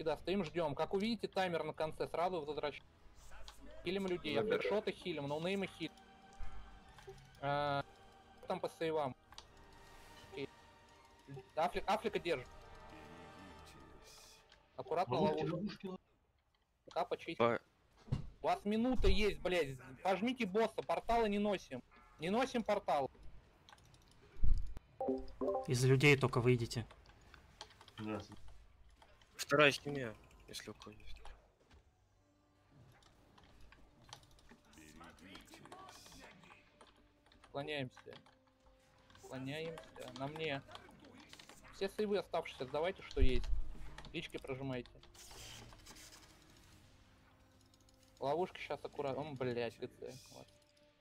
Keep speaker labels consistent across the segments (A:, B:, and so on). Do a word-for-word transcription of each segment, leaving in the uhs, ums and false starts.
A: да, стоим, ждем. Как увидите таймер на конце, сразу возвращаем. Хилим людей, я флешоты хилим, ноунеймы хилим. А, там по сейвам. Афли... Афлика держит. Аккуратно ловушку. Капа чистит.
B: По...
A: У вас минута есть, блядь. Пожмите босса, порталы не носим. Не носим портал.
C: Из людей только выйдите.
B: Вторая семья, если у кого есть.
A: Склоняемся. Склоняемся. На мне. Все сейвы оставшиеся, давайте что есть. Лички прожимайте. Ловушка сейчас аккуратно. О, блядь, ГЦ. Вот.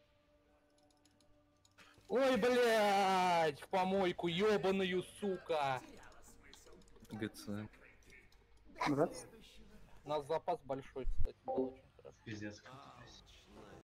A: Ой, блядь, в помойку, ёбаную, сука.
D: ГЦ.
A: У нас запас большой, кстати, был очень хорошо.
E: Пиздец.